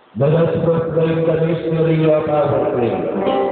Let us proclaim the mystery of our faith.